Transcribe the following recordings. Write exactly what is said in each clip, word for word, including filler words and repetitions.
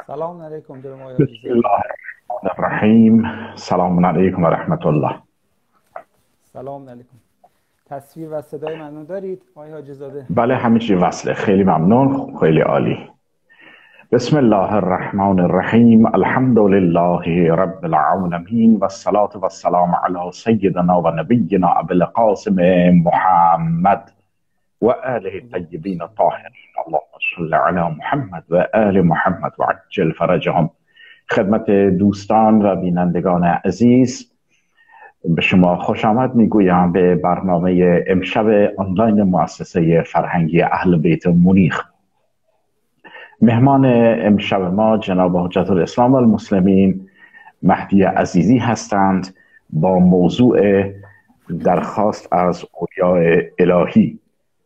سلام علیکم جناب آقای حاجی بسم زاده. الله الرحمن الرحیم. سلام علیکم و رحمت الله. سلام علیکم. تصویر و صدای منو دارید آقای حاجی زاده؟ بله همه چی وصله. خیلی ممنون، خیلی عالی. بسم الله الرحمن الرحیم. الحمد لله رب العالمین و الصلاة و السلام علی سیدنا و نبینا ابی القاسم محمد و آله الطیبین الطاهرین. اللهم صل علی محمد و آل محمد و عجل فرجهم. خدمت دوستان و بینندگان عزیز، به شما خوش آمد میگویم به برنامه امشب آنلاین مؤسسه فرهنگی اهل بیت مونیخ. مهمان امشب ما جناب حجت الاسلام والمسلمین مهدی عزیزی هستند با موضوع درخواست از اولیاء الهی.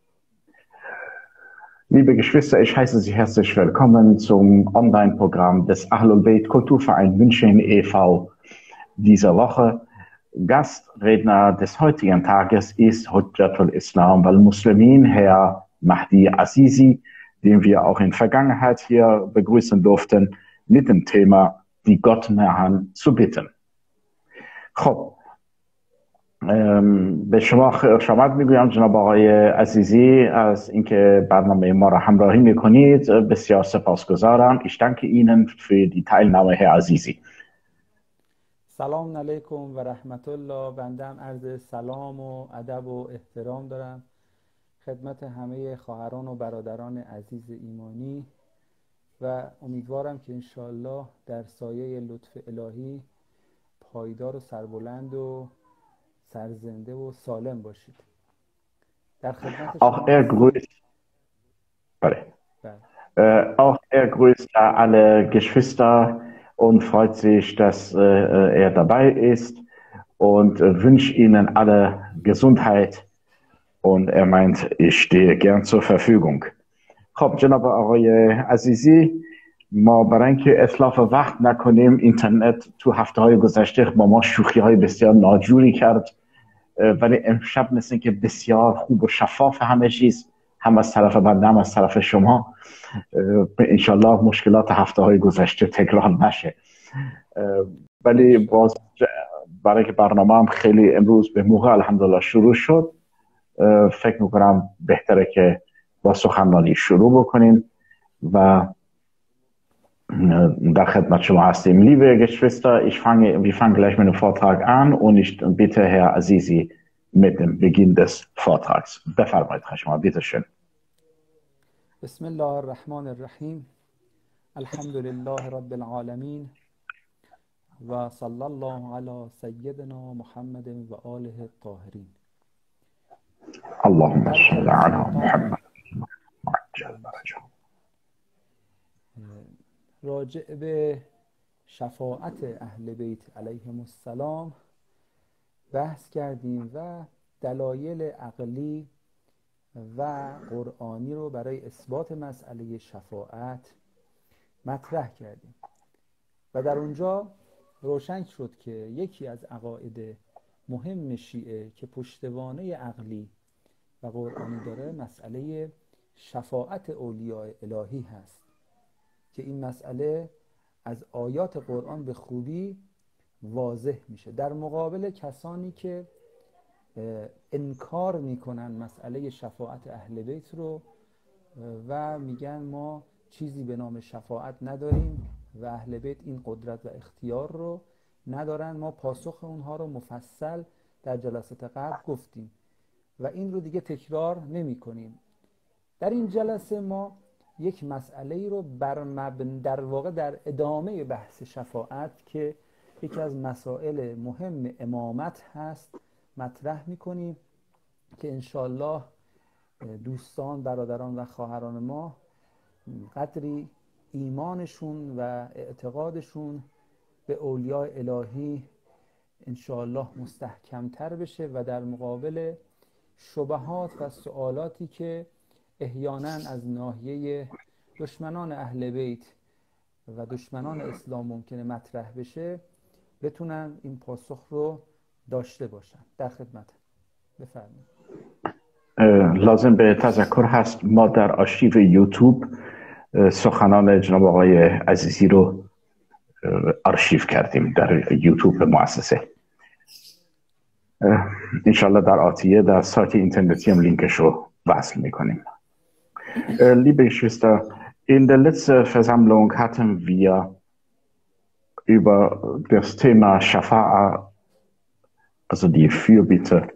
Liebe Geschwister, ich heiße Sie herzlich willkommen zum Online-Programm des Ahlul Bayt Kulturverein München e V dieser Woche. Gastredner des heutigen Tages ist Hujjatul Islam wal Muslimin, Herr Mahdi Azizi, den wir auch in Vergangenheit hier begrüßen durften, mit dem Thema die Gottnahen zu bitten. خب به شما خوش آمد میگویم جناب آقای عزیزی از اینکه برنامه ما را همراهی میکنید. بسیار سپاسگزارم. Ich danke Ihnen für die Teilnahme, Herr Azizi. سلام علیکم و رحمت الله. بنده هم عرض سلام و ادب و احترام دارم خدمت همه خواهران و برادران عزیز ایمانی و امیدوارم که انشالله در سایه لطف الهی پایدار و سربلند و سرزنده و سالم باشید. در خدمت شما Auch er grüßt, بله. äh, auch er grüßt alle Geschwister und freut sich, dass äh, er dabei ist und äh, wünscht ihnen alle Gesundheit. Und er meint, ich stehe gern zur Verfügung. خب جناب آقای عزیزی، ما برای اینکه اتلاف وقت نکنیم، اینترنت تو هفته های گذشته با ما شوخی های بسیار ناجوری کرد، ولی امشب مثل که بسیار خوب و شفاف همه چیز، هم از طرف بنده هم از طرف شما. انشالله مشکلات هفته های گذشته تکرار نشه. ولی باز برای که برنامه هم خیلی امروز به موقع الحمدلله شروع شد، فکر میکنم بهتره که با سخنرانی شروع بکنیم و در خدمت شما هستیم. Liebe Geschwister, ich fange, wir fangen gleich mit dem Vortrag an und ich bitte Herr Azizi mit dem Beginn des Vortrags. بفرمایید خشما، bitte schön. بسم الله الرحمن الرحیم. الحمد لله رب العالمین و صلی الله علی سیدنا محمد و آله الطاهرین. اللهم صل علی محمد وعجل فرجهم. راجع به شفاعت اهل بیت علیهم السلام بحث کردیم و دلایل عقلی و قرآنی رو برای اثبات مسئله شفاعت مطرح کردیم و در اونجا روشن شد که یکی از عقاید مهم شیعه که پشتوانه عقلی و قرآنی داره مسئله شفاعت اولیاء الهی هست که این مسئله از آیات قرآن به خوبی واضح میشه در مقابل کسانی که انکار میکنن مسئله شفاعت اهل بیت رو و میگن ما چیزی به نام شفاعت نداریم و اهل بیت این قدرت و اختیار رو ندارن. ما پاسخ اونها رو مفصل در جلسات قبل گفتیم و این رو دیگه تکرار نمی کنیم. در این جلسه ما یک مسئله رو بر مبن در واقع در ادامه بحث شفاعت که یکی از مسائل مهم امامت هست مطرح میکنیم که انشالله دوستان، برادران و خواهران ما قدری ایمانشون و اعتقادشون به اولیاء الهی انشالله مستحکمتر بشه و در مقابل شبهات و سوالاتی که احیانا از ناحیه دشمنان اهل بیت و دشمنان اسلام ممکنه مطرح بشه بتونن این پاسخ رو داشته باشن. در خدمت. بفرمایید. لازم به تذکر هست ما در آرشیو یوتیوب سخنان جناب آقای عزیزی رو آرشیو کردیم در یوتیوب مؤسسه. انشالله در آتیه در سایت اینterneتی هم لینکش رو وصل میکنیم. Liebe Geschwister, in der letzten Versammlung hatten wir über das Thema Schafa'a, also die Fürbitte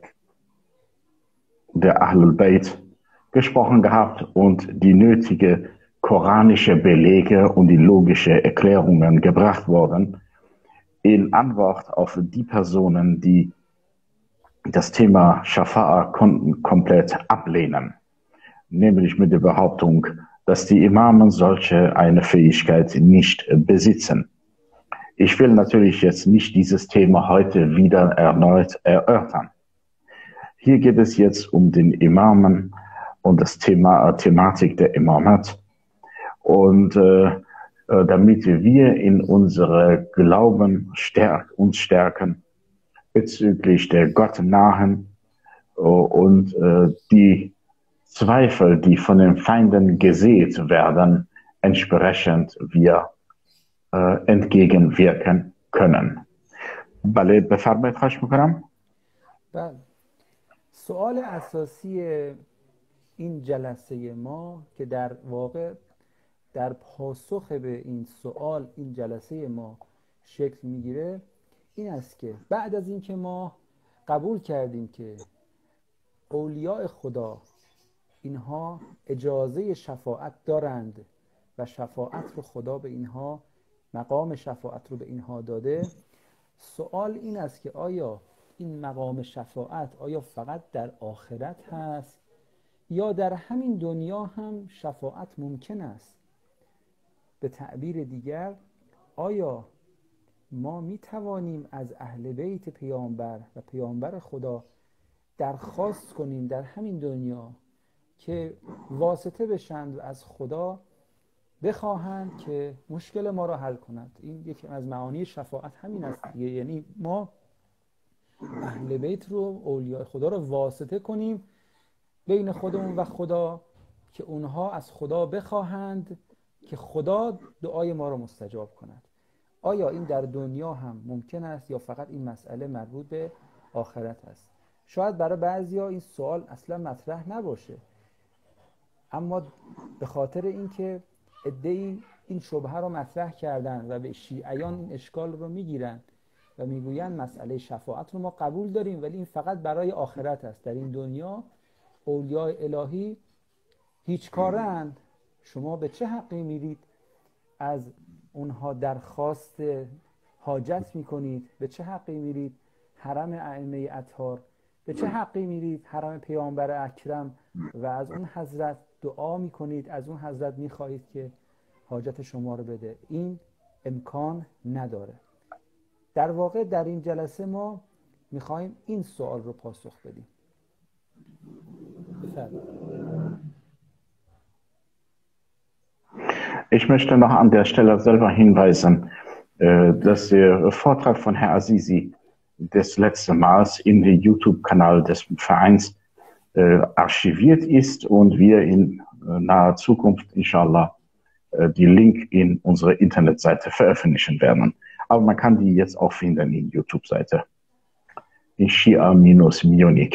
der Ahlul Bayt, gesprochen gehabt und die nötige koranische Belege und die logische Erklärungen gebracht worden in Antwort auf die Personen, die das Thema Schafa'a kom komplett ablehnen, nämlich mit der Behauptung, dass die Imamen solche eine Fähigkeit nicht besitzen. Ich will natürlich jetzt nicht dieses Thema heute wieder erneut erörtern. Hier geht es jetzt um den Imamen und das Thema Thematik der Imamat. Und äh, damit wir in unsere Glauben stärk, uns stärken bezüglich der Gottnahen und äh, die Zweifel, die von den Feinden gesät werden, entsprechend wir äh, entgegenwirken können. بله بفرمایید خواهش میکنم. بله. سوال اساسی این جلسه ما که در واقع در پاسخ به این سوال این جلسه ما شکل میگیره این است که بعد از اینکه ما قبول کردیم که اولیاء خدا اینها اجازه شفاعت دارند و شفاعت رو خدا به اینها مقام شفاعت رو به اینها داده، سوال این است که آیا این مقام شفاعت آیا فقط در آخرت هست یا در همین دنیا هم شفاعت ممکن است؟ به تعبیر دیگر آیا ما می توانیم از اهل بیت پیامبر و پیامبر خدا درخواست کنیم در همین دنیا که واسطه بشند و از خدا بخواهند که مشکل ما را حل کنند؟ این یکی از معانی شفاعت همین است دیگه. یعنی ما اهل بیت رو، اولیاء خدا رو واسطه کنیم بین خودمون و خدا که اونها از خدا بخواهند که خدا دعای ما رو مستجاب کند. آیا این در دنیا هم ممکن است یا فقط این مسئله مربوط به آخرت است؟ شاید برای بعضیا این سوال اصلا مطرح نباشه، اما به خاطر اینکه عده‌ای این شبهه رو مطرح کردن و به شیعیان این اشکال رو میگیرن و میگویند مسئله شفاعت رو ما قبول داریم ولی این فقط برای آخرت است، در این دنیا اولیاء الهی هیچ کارند، شما به چه حقی میرید از اونها درخواست حاجت میکنید؟ به چه حقی میرید حرم ائمه اطهار؟ به چه حقی میرید حرم پیامبر اکرم و از اون حضرت دعا میکنید، از اون حضرت میخواهید که حاجت شما رو بده؟ این امکان نداره. در واقع در این جلسه ما میخوایم این سوال رو پاسخ بدیم. بفرمایید. Ich möchte noch an der Stelle selber hinweisen, dass der Vortrag von Herrn Azizi des letzten Mals in den YouTube-Kanal des Vereins archiviert ist und wir in naher Zukunft, inshallah, die Link in unsere Internetseite veröffentlichen werden. Aber man kann die jetzt auch finden in YouTube-Seite. In Shia-Munich.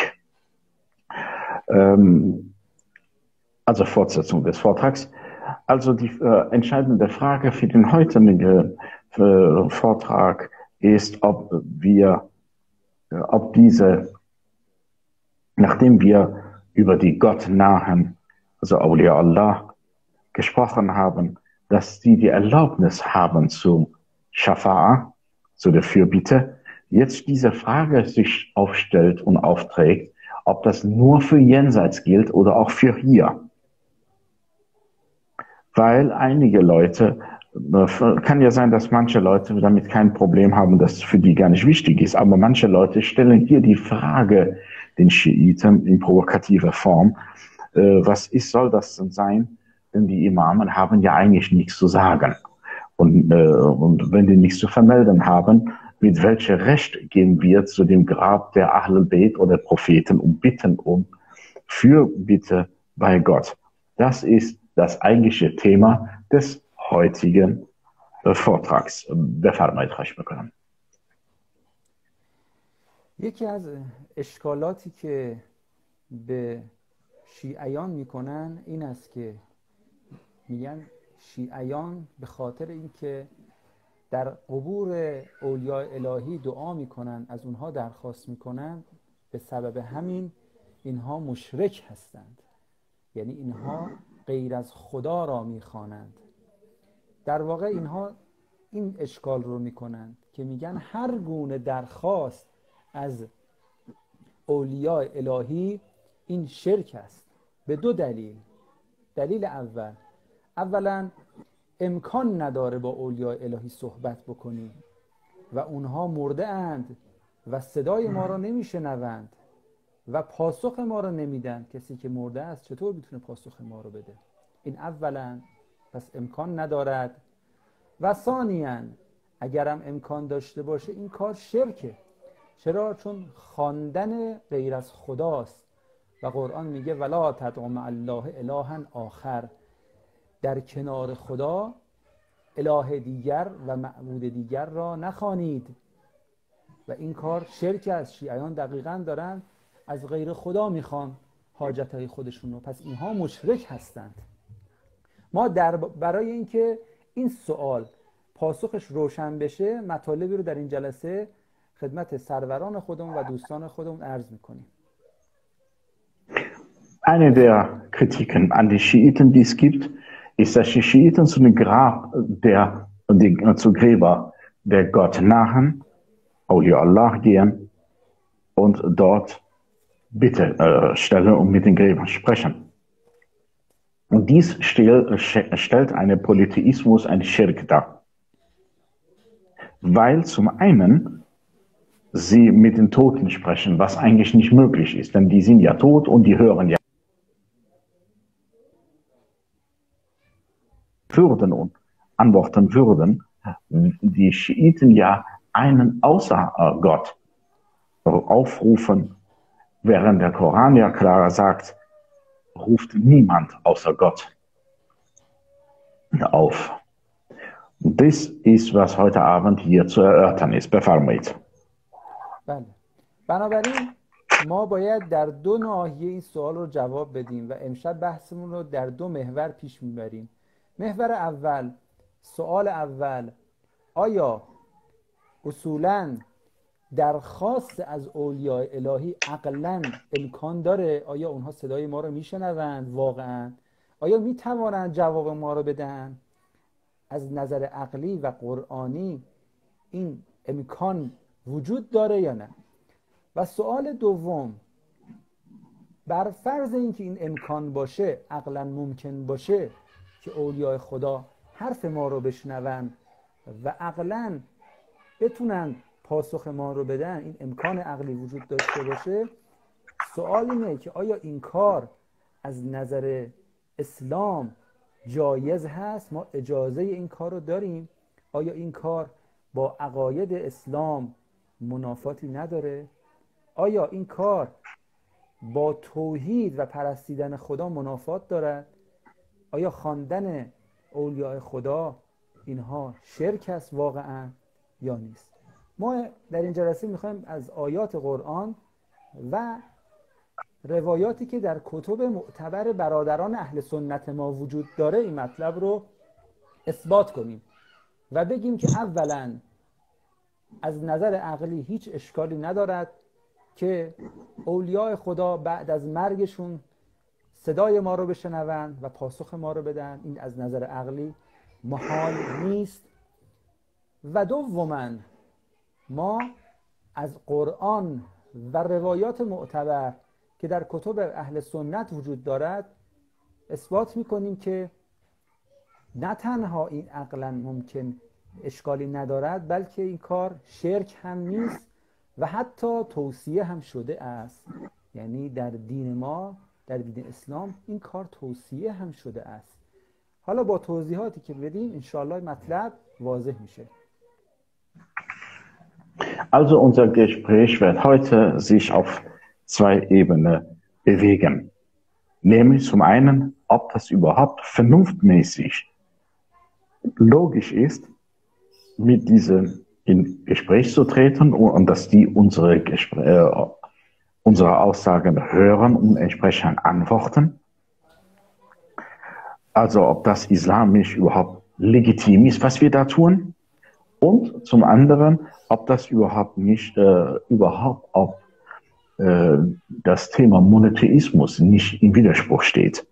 Ähm, also Fortsetzung des Vortrags. Also die äh, entscheidende Frage für den heutigen äh, Vortrag ist, ob wir, äh, ob diese, nachdem wir über die Gottnahen, also Awliya Allah, gesprochen haben, dass die die Erlaubnis haben zu Schafa'a, zu der Fürbitte, jetzt diese Frage sich aufstellt und aufträgt, ob das nur für Jenseits gilt oder auch für hier. Weil einige Leute, kann ja sein, dass manche Leute damit kein Problem haben, dass für die gar nicht wichtig ist, aber manche Leute stellen hier die Frage den Schiiten in provokativer Form, äh, was ist, soll das denn sein? Denn die Imamen haben ja eigentlich nichts zu sagen. Und, äh, und wenn die nichts zu vermelden haben, mit welchem Recht gehen wir zu dem Grab der Ahlul Bayt oder Propheten und bitten um Fürbitte bei Gott? Das ist das eigentliche Thema des heutigen Vortrags. بفرمایید خواهش میکنم. یکی از اشکالاتی که به شیعیان میکنن این است که میگن شیعیان به خاطر اینکه در قبور اولیاء الهی دعا میکنن، از اونها درخواست میکنن، به سبب همین اینها مشرک هستند، یعنی اینها غیر از خدا را میخوانند. در واقع اینها این اشکال رو میکنند که میگن هر گونه درخواست از اولیاء الهی این شرک است، به دو دلیل. دلیل اول، اولا امکان نداره با اولیاء الهی صحبت بکنیم و اونها مرده اند و صدای ما را نمیشنوند و پاسخ ما را نمیدن. کسی که مرده است چطور میتونه پاسخ ما را بده؟ این اولا، پس امکان ندارد. و ثانیاً اگرم امکان داشته باشه این کار شرکه. چرا؟ چون خواندن غیر از خداست و قرآن میگه ولا تدع مع الله الها آخر، در کنار خدا اله دیگر و معبود دیگر را نخوانید. و این کار شرک است. شیعیان دقیقاً دارن از غیر خدا میخوان حاجتهای خودشون رو، پس اینها مشرک هستند. ما در برای اینکه این سوال پاسخش روشن بشه مطالبی رو در این جلسه خدمت سروران خودمون و دوستان خودمون عرض میکنیم. Eine der Kritiken an die Schiiten, die es gibt, ist, dass die Schiiten zu den Grab der, die, zu Gräber der Gott nahen, Awliya Allah gehen und dort Bitte äh, stellen und mit den Gräbern sprechen. Und dies stell, stellt einen Polytheismus, einen Schirk dar. Weil zum einen sie mit den Toten sprechen, was eigentlich nicht möglich ist, denn die sind ja tot und die hören ja würden und antworten würden, die Schiiten ja einen außer Gott aufrufen, während der Koran ja klar sagt, ruft niemand außer Gott auf. Und das ist, was heute Abend hier zu erörtern ist. بفرمایید. بله. بنابراین ما باید در دو ناحیه این سوال رو جواب بدیم و امشب بحثمون رو در دو محور پیش میبریم. محور اول، سوال اول، آیا اصولاً درخواست از اولیاء الهی عقلاً امکان داره؟ آیا اونها صدای ما رو میشنوند واقعاً؟ آیا میتوانند جواب ما رو بدن؟ از نظر عقلی و قرآنی این امکان وجود داره یا نه؟ و سوال دوم، بر فرض اینکه این امکان باشه، عقلاً ممکن باشه که اولیاء خدا حرف ما رو بشنوند و عقلاً بتونن پاسخ ما رو بدن، این امکان عقلی وجود داشته باشه، سوال اینه که آیا این کار از نظر اسلام جایز هست؟ ما اجازه این کار رو داریم؟ آیا این کار با عقاید اسلام منافاتی نداره؟ آیا این کار با توحید و پرستیدن خدا منافات دارد؟ آیا خواندن اولیاء خدا اینها شرک است واقعا یا نیست؟ ما در این جلسه میخوایم از آیات قرآن و روایاتی که در کتب معتبر برادران اهل سنت ما وجود داره این مطلب رو اثبات کنیم و بگیم که اولا از نظر عقلی هیچ اشکالی ندارد که اولیاء خدا بعد از مرگشون صدای ما رو بشنوند و پاسخ ما رو بدن. این از نظر عقلی محال نیست. و دوماً ما از قرآن و روایات معتبر که در کتب اهل سنت وجود دارد اثبات میکنیم که نه تنها این عقلاً ممکن اشکالی ندارد، بلکه این کار شرک هم نیست و حتی توصیه هم شده است. یعنی در دین ما، در دین اسلام این کار توصیه هم شده است. حالا با توضیحاتی که بدیم انشاءالله مطلب واضح میشه. Also unser Gespräch wird heute sich auf zwei Ebenen bewegen. Nämlich zum einen ob das überhaupt vernunftmäßig logisch ist, mit diesen in Gespräch zu treten und, und dass die unsere, Gespr äh, unsere Aussagen hören und entsprechend antworten. Also ob das islamisch überhaupt legitim ist, was wir da tun. Und zum anderen, ob das überhaupt nicht, äh, überhaupt, ob äh, das Thema Monotheismus nicht im Widerspruch steht.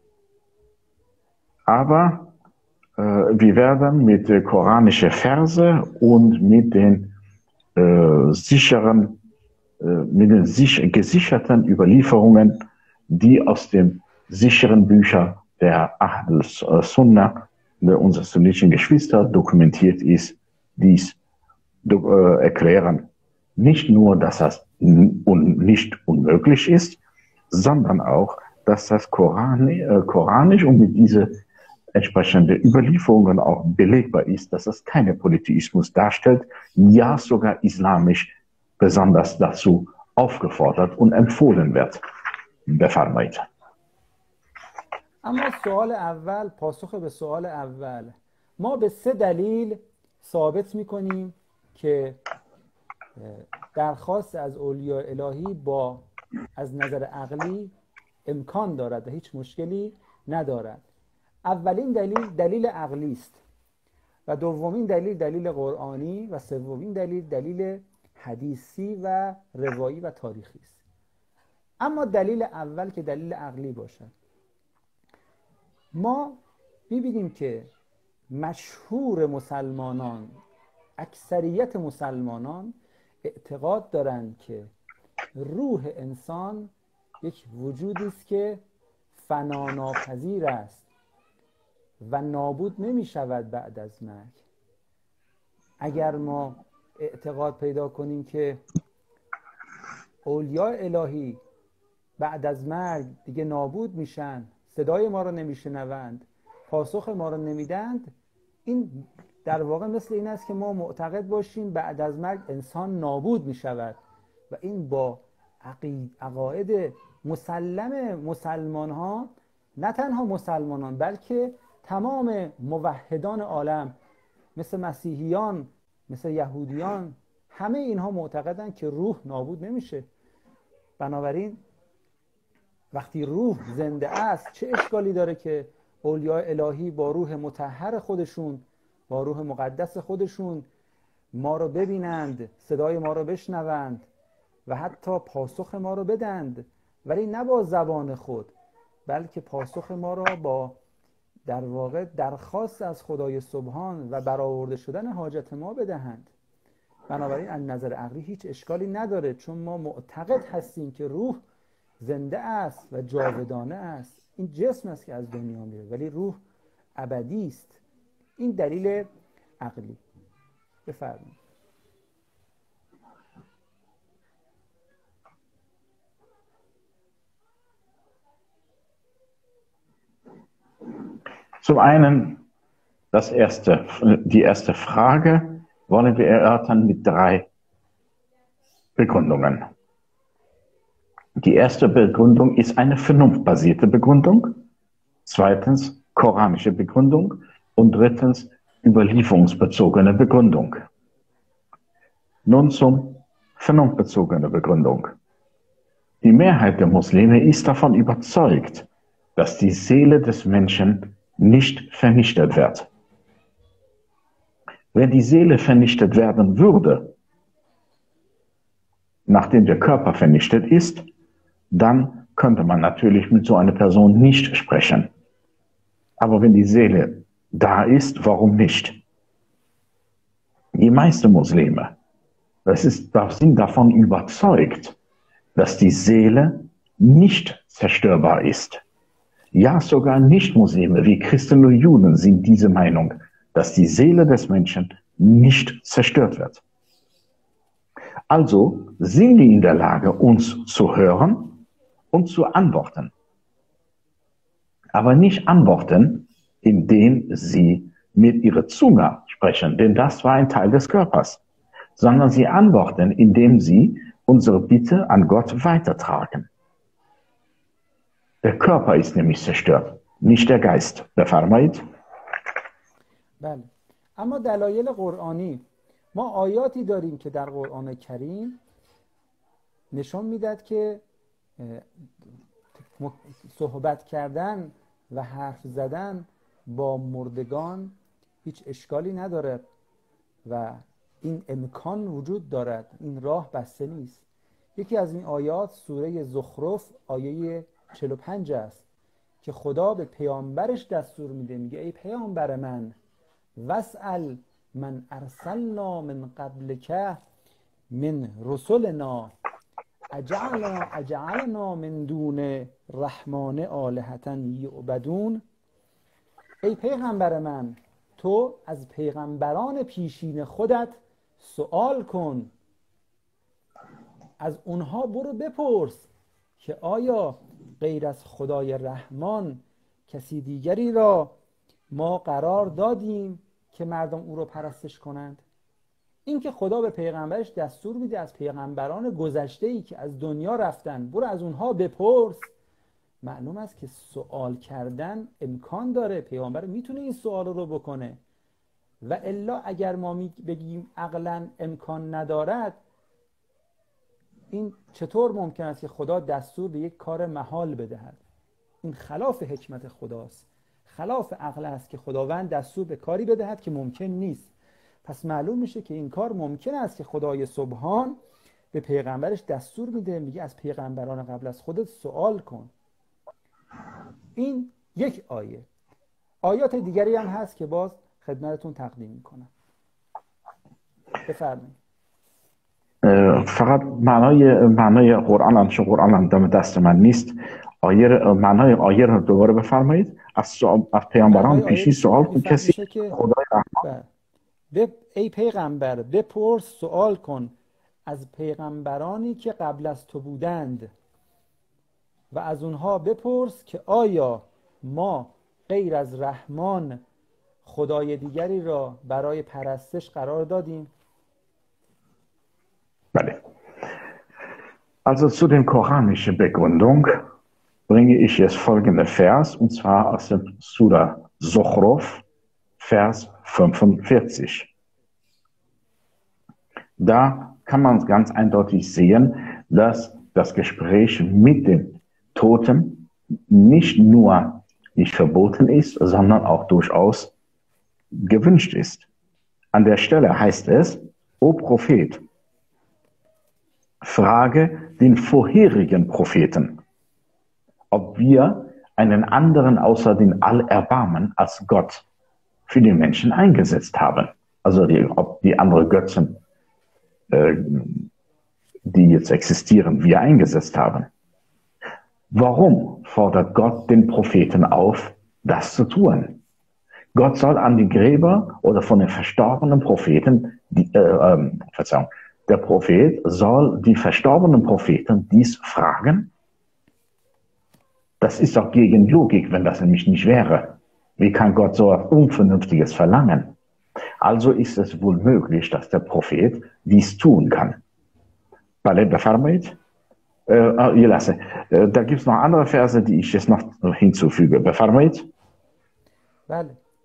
Aber äh, wir werden mit äh, koranischen Verse und mit den äh, sicheren, äh, mit den sich, gesicherten Überlieferungen, die aus den sicheren Büchern der Ahl Sunnah, unserer sunnitischen Geschwister, dokumentiert ist, dies äh, erklären. Nicht nur, dass das un nicht unmöglich ist, sondern auch, dass das Koran, äh, koranisch und mit diesen entsprechenden Überlieferungen auch belegbar ist, dass es keinen Polytheismus darstellt, ja sogar islamisch besonders dazu aufgefordert und empfohlen wird. بفرمایید. اما سوال اول، پاسخ به سوال اول، ما به سه دلیل ثابت میکنیم که درخواست از اولیاء الهی با از نظر عقلی امکان دارد و هیچ مشکلی ندارد. اولین دلیل دلیل عقلی است و دومین دلیل دلیل قرآنی و سومین دلیل دلیل حدیثی و روایی و تاریخی است. اما دلیل اول که دلیل عقلی باشد، ما می‌بینیم که مشهور مسلمانان، اکثریت مسلمانان اعتقاد دارند که روح انسان یک وجودی است که فناناپذیر است و نابود نمی شود بعد از مرگ. اگر ما اعتقاد پیدا کنیم که اولیاء الهی بعد از مرگ دیگه نابود میشن، صدای ما رو نمیشنوند، پاسخ ما رو نمیدند، این در واقع مثل این است که ما معتقد باشیم بعد از مرگ انسان نابود میشود و این با عقاید مسلم مسلمان ها، نه تنها مسلمانان بلکه تمام موحدان عالم مثل مسیحیان، مثل یهودیان، همه اینها معتقدند که روح نابود نمیشه. بنابراین وقتی روح زنده است چه اشکالی داره که اولیاء الهی با روح مطهر خودشون، با روح مقدس خودشون ما رو ببینند، صدای ما رو بشنوند و حتی پاسخ ما رو بدند، ولی نه با زبان خود بلکه پاسخ ما را با در واقع درخواست از خدای سبحان و برآورده شدن حاجت ما بدهند. بنابراین از نظر عقلی هیچ اشکالی نداره، چون ما معتقد هستیم که روح زنده است و جاودانه است. این جسم است که از دنیا میره ولی روح ابدی است. این دلیل عقلی. بفرمایید. Zum einen, das erste, die erste Frage wollen wir erörtern mit drei Begründungen. Die erste Begründung ist eine vernunftbasierte Begründung, zweitens koranische Begründung und drittens überlieferungsbezogene Begründung. Nun zum vernunftbezogenen Begründung. Die Mehrheit der Muslime ist davon überzeugt, dass die Seele des Menschen nicht vernichtet wird. Wenn die Seele vernichtet werden würde, nachdem der Körper vernichtet ist, dann könnte man natürlich mit so einer Person nicht sprechen. Aber wenn die Seele da ist, warum nicht? Die meisten Muslime das ist, das sind davon überzeugt, dass die Seele nicht zerstörbar ist. Ja, sogar Nicht-Muslime wie Christen und Juden sind diese Meinung, dass die Seele des Menschen nicht zerstört wird. Also sind die in der Lage, uns zu hören und zu antworten. Aber nicht antworten, indem sie mit ihrer Zunge sprechen, denn das war ein Teil des Körpers, sondern sie antworten, indem sie unsere Bitte an Gott weitertragen. Der Körper ist nämlich zerstört, nicht der Geist. بفرمایید. بله. اما دلایل قرآنی، ما آیاتی داریم که در قرآن کریم نشون میداد که صحبت کردن و حرف زدن با مردگان هیچ اشکالی ندارد و این امکان وجود دارد، این راه بسته نیست. یکی از این آیات سوره زخرف آیه چهل و پنج است که خدا به پیامبرش دستور میده، میگه ای پیامبر من واسأل من ارسلنا من قبلک من رسلنا اجعلنا اجعلنا من دون رحمان آلهة یعبدون. ای پیغمبر من، تو از پیغمبران پیشین خودت سوال کن، از اونها برو بپرس که آیا غیر از خدای رحمان کسی دیگری را ما قرار دادیم که مردم او را پرستش کنند؟ این که خدا به پیغمبرش دستور میده از پیغمبران گذشته‌ای که از دنیا رفتن برو از اونها بپرس، معلوم است که سوال کردن امکان داره، پیغمبر میتونه این سوال رو بکنه. و الا اگر ما بگیم عقلاً امکان ندارد، این چطور ممکن است که خدا دستور به یک کار محال بدهد؟ این خلاف حکمت خداست، خلاف عقل است که خداوند دستور به کاری بدهد که ممکن نیست. پس معلوم میشه که این کار ممکن است که خدای سبحان به پیغمبرش دستور میده، میگه از پیغمبران قبل از خودت سوال کن. این یک آیه. آیات دیگری هم هست که باز خدمتتون تقدیم میکنم. بفرمایید. فقط معنای معنای قرآن هم چون قرآن هم دم دست من نیست، آیه معنای آیه رو دوباره بفرمایید. از از پیامبران پیشی سوال کن کسی خدای رحمان. به ای پیغمبر بپرس، سوال کن از پیغمبرانی که قبل از تو بودند و از اونها بپرس که آیا ما غیر از رحمان خدای دیگری را برای پرستش قرار دادیم؟ Vale. Also zu der koranischen Begründung bringe ich jetzt folgende Vers, und zwar aus dem Surah Zukhruf, Vers fünfundvierzig. Da kann man ganz eindeutig sehen, dass das Gespräch mit den Toten nicht nur nicht verboten ist, sondern auch durchaus gewünscht ist. An der Stelle heißt es, O Prophet, frage den vorherigen Propheten, ob wir einen anderen außer den Allerbarmen als Gott für die Menschen eingesetzt haben. Also die, ob die andere Götzen, äh, die jetzt existieren, wir eingesetzt haben. Warum fordert Gott den Propheten auf, das zu tun? Gott soll an die Gräber oder von den verstorbenen Propheten, die, äh, äh, Verzeihung, der Prophet soll die verstorbenen Propheten dies fragen? Das ist doch gegen Logik, wenn das nämlich nicht wäre. Wie kann Gott so etwas Unvernünftiges verlangen? Also ist es wohl möglich, dass der Prophet dies tun kann. Bale befrmایید. یه لحظه. Da gibt es noch andere Verse, die ich jetzt noch hinzufüge. بفرمایید. بله.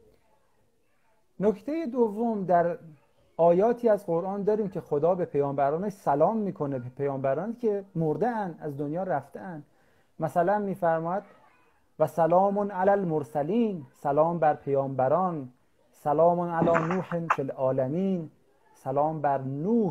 نکته دوم، در آیاتی از قرآن داریم که خدا به پیامبرانش سلام میکنه، به پیامبرانی که مرده اند، از دنیا رفته اند. مثلا میفرماید و سلام علی المرسلین، سلام بر پیامبران، سلام علی نوح فی العالمین، سلام بر نوح،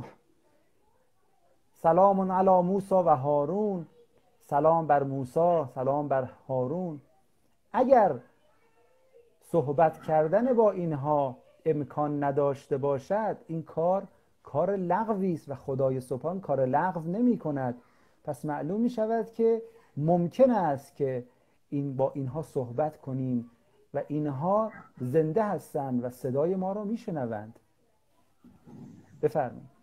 سلام علی موسی و هارون، سلام بر موسی، سلام بر هارون. اگر صحبت کردن با اینها امکان نداشته باشد، این کار کار لغوی است و خدای سبحان کار لغو نمی کند. پس معلوم می شود که ممکن است که این با اینها صحبت کنیم و اینها زنده هستند و صدای ما را می شنوند. بفرمایید.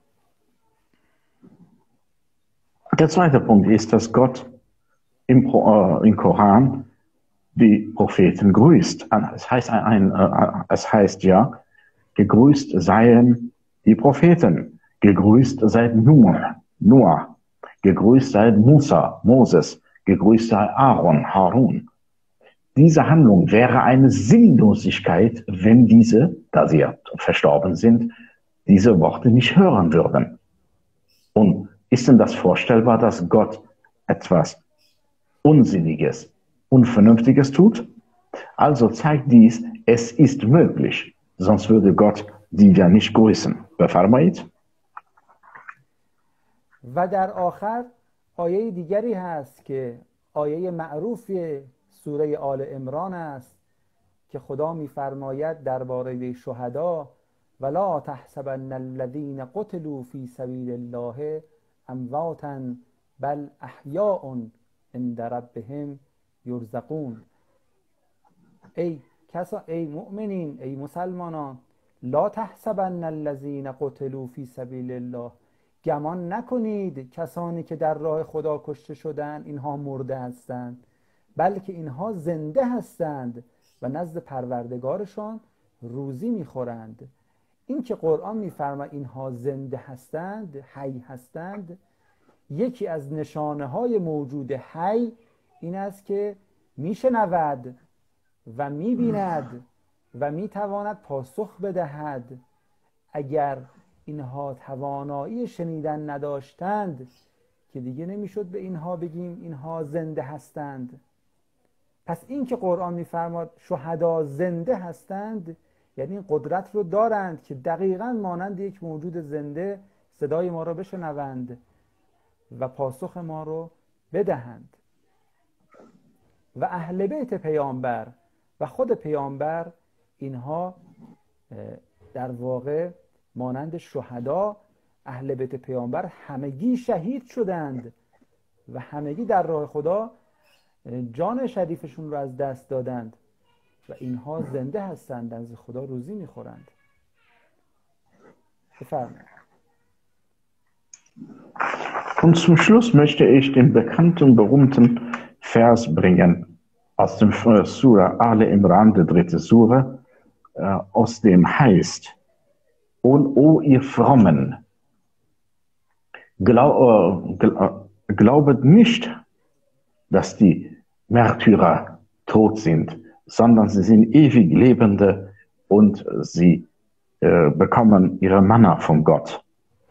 Der zweite Punkt ist, dass Gott im, äh, im Koran die Propheten grüßt. Es heißt, ein, ein, es heißt ja, gegrüßt seien die Propheten, gegrüßt sei Noah, Noah, gegrüßt sei Musa, Moses, gegrüßt sei Aaron, Harun. diese Handlung wäre eine Sinnlosigkeit, wenn diese, da sie ja verstorben sind, diese Worte nicht hören würden. Und ist denn das vorstellbar, dass Gott etwas Unsinniges, Unvernünftiges tut? Also zeigt dies, es ist möglich. Sonst würde Gott die ja nicht grüßen. بفرمایید. و در آخر آیه دیگری هست که آیه معروف سوره آل عمران است که خدا می‌فرماید درباره شهدا ولا تحسبن الذين قتلوا في سبيل الله امواتا بل احیاء عند ربهم یرزقون. ای کسا ای مؤمنین، ای مسلمانان، لا تحسبن الذين قتلوا في سبيل الله، گمان نکنید کسانی که در راه خدا کشته شدند اینها مرده هستند، بلکه اینها زنده هستند و نزد پروردگارشان روزی میخورند. این که قرآن میفرماید اینها زنده هستند، حی هستند، یکی از نشانه های موجود حی این است که میشنود و میبیند و میتواند پاسخ بدهد. اگر اینها توانایی شنیدن نداشتند که دیگه نمیشد به اینها بگیم اینها زنده هستند. پس این که قرآن میفرماد شهدا زنده هستند یعنی این قدرت رو دارند که دقیقاً مانند یک موجود زنده صدای ما رو بشنوند و پاسخ ما رو بدهند. و اهل بیت پیامبر و خود پیامبر اینها در واقع مانند شهدا، اهل بیت پیامبر همگی شهید شدند و همگی در راه خدا جان شریفشون رو از دست دادند و اینها زنده هستند، از خدا روزی میخورند. بفرمایید. Und zum Schluss möchte ich den bekannten und berühmten Vers bringen aus dem Surah Al Imran, der dritte Surah, aus dem heißt: Und o ihr Frommen, glaub, glaubet nicht, dass die Märtyrer tot sind, sondern sie sind ewig Lebende und sie äh, bekommen ihre Manna von Gott.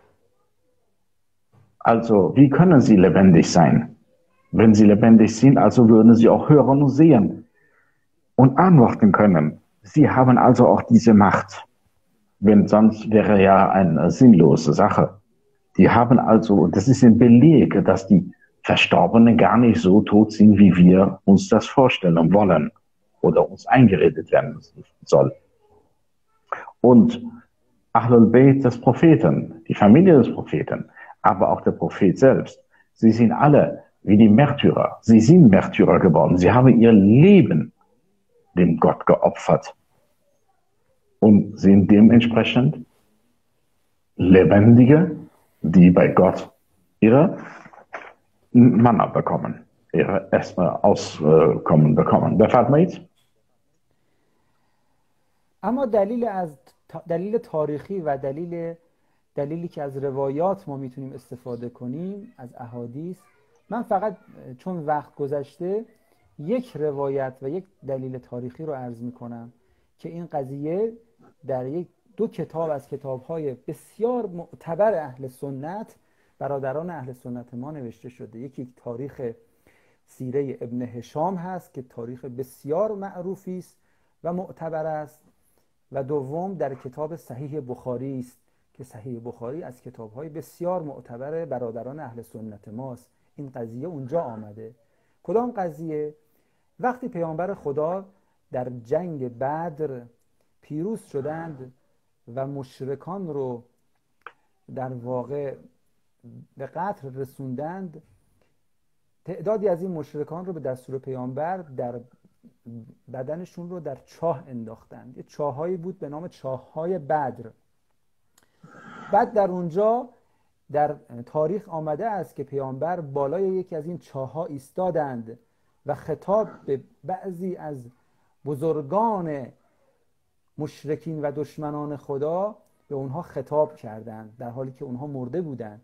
Also, wie können sie lebendig sein? Wenn sie lebendig sind, also würden sie auch hören und sehen und antworten können. Sie haben also auch diese Macht. Wenn sonst wäre ja eine sinnlose Sache. Die haben also, das ist ein Beleg, dass die Verstorbenen gar nicht so tot sind, wie wir uns das vorstellen wollen oder uns eingeredet werden soll. Und Ahlul Bayt des Propheten, die Familie des Propheten, aber auch der Prophet selbst, sie sind alle wie die Märtyrer. Sie sind Märtyrer geworden. Sie haben ihr Leben dem Gott geopfert und sind dementsprechend Lebendige, die bei Gott ihre Manna bekommen, ihre Auskommen bekommen. بفرمایید. اما دلیل از دلیل تاریخی و دلیل دلیلی که از روایات ما میتونیم استفاده کنیم، از احادیث، من فقط چون وقت گذشته یک روایت و یک دلیل تاریخی رو عرض میکنم که این قضیه در یک دو کتاب از کتاب‌های بسیار معتبر اهل سنت، برادران اهل سنت ما نوشته شده. یکی تاریخ سیره ابن هشام هست که تاریخ بسیار معروفی است و معتبر است، و دوم در کتاب صحیح بخاری است که صحیح بخاری از کتاب‌های بسیار معتبر برادران اهل سنت ماست. این قضیه اونجا آمده. کدام قضیه؟ وقتی پیامبر خدا در جنگ بدر پیروز شدند و مشرکان رو در واقع به قتل رسوندند، تعدادی از این مشرکان رو به دستور پیامبر در بدنشون رو در چاه انداختند. یه چاهایی بود به نام چاه‌های بدر. بعد در اونجا در تاریخ آمده است که پیامبر بالای یکی از این چاه‌ها ایستادند و خطاب به بعضی از بزرگان مشرکین و دشمنان خدا به اونها خطاب کردند در حالی که اونها مرده بودند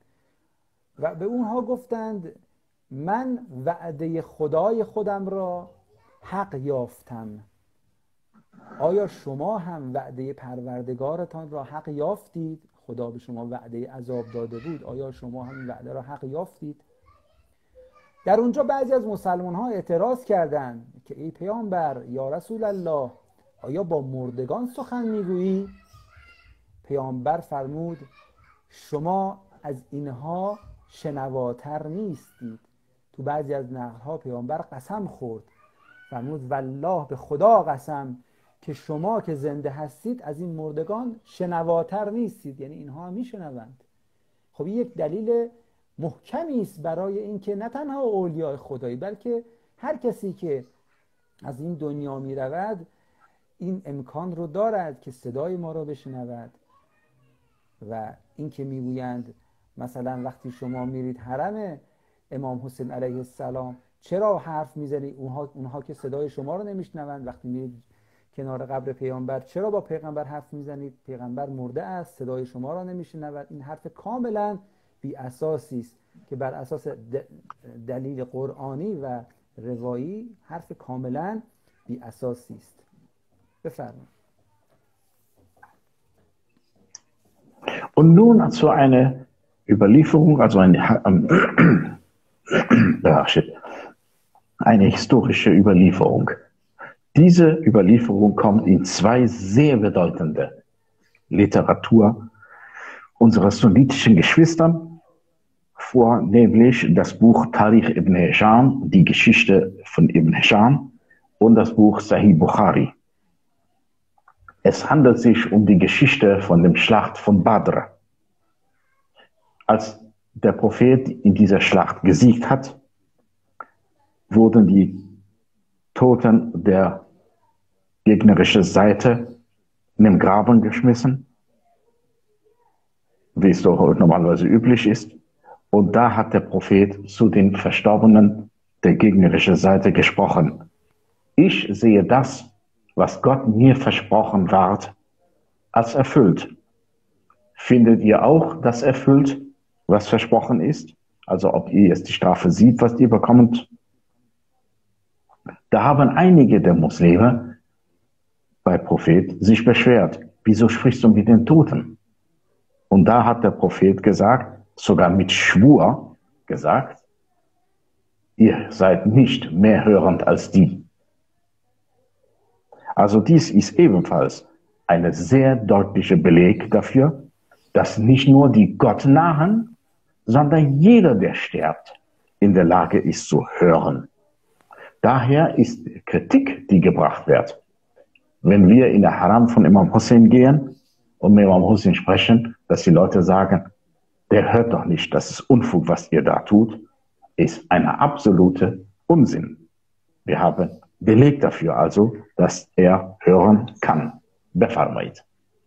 و به اونها گفتند من وعده خدای خودم را حق یافتم. آیا شما هم وعده پروردگارتان را حق یافتید؟ خدا به شما وعده عذاب داده بود، آیا شما هم این وعده را حق یافتید؟ در اونجا بعضی از مسلمان ها اعتراض کردند که ای پیامبر، یا رسول الله، آیا با مردگان سخن میگویی؟ پیامبر فرمود شما از اینها شنواتر نیستید. تو بعضی از نقل‌ها پیامبر قسم خورد، فرمود والله، به خدا قسم که شما که زنده هستید از این مردگان شنواتر نیستید، یعنی اینها هم میشنوند. خب یک دلیل محکمی است برای اینکه نه تنها اولیاء خدایی بلکه هر کسی که از این دنیا می رود این امکان رو دارد که صدای ما را بشنود. و این که میگویند مثلا وقتی شما میرید حرم امام حسین علیه السلام چرا حرف میزنید؟ اونها اونها که صدای شما رو نمیشنوند. وقتی میرید کنار قبر پیامبر چرا با پیغمبر حرف میزنید؟ پیغمبر مرده است، صدای شما را نمیشنود. این حرف کاملا بی اساسی است که بر اساس دلیل قرآنی و روایی حرف کاملا بی اساسی است. بفرمایید. Und nun zu einer Überlieferung, also eine, eine historische Überlieferung. Diese Überlieferung kommt in zwei sehr bedeutende Literatur unserer sunnitischen Geschwister vor, nämlich das Buch Tarikh ibn Hisham, die Geschichte von Ibn Hisham, und das Buch Sahih Bukhari. Es handelt sich um die Geschichte von der Schlacht von Badr. Als der Prophet in dieser Schlacht gesiegt hat, wurden die Toten der gegnerischen Seite in den Graben geschmissen, wie es doch normalerweise üblich ist. Und da hat der Prophet zu den Verstorbenen der gegnerischen Seite gesprochen. Ich sehe das, was Gott mir versprochen ward, als erfüllt. Findet ihr auch das erfüllt, was versprochen ist? Also ob ihr jetzt die Strafe seht, was ihr bekommt? Da haben einige der Muslime bei Prophet sich beschwert. Wieso sprichst du mit den Toten? Und da hat der Prophet gesagt, sogar mit Schwur gesagt, ihr seid nicht mehr hörend als die. Also dies ist ebenfalls ein sehr deutlicher Beleg dafür, dass nicht nur die Gottnahen, sondern jeder, der stirbt, in der Lage ist zu hören. Daher ist die Kritik, die gebracht wird, wenn wir in der Haram von Imam Hussein gehen und mit Imam Hussein sprechen, dass die Leute sagen, der hört doch nicht, das ist Unfug, was ihr da tut, ist eine absolute Unsinn. Wir haben Beleg dafür also, dass er hören kann. بفرمایید.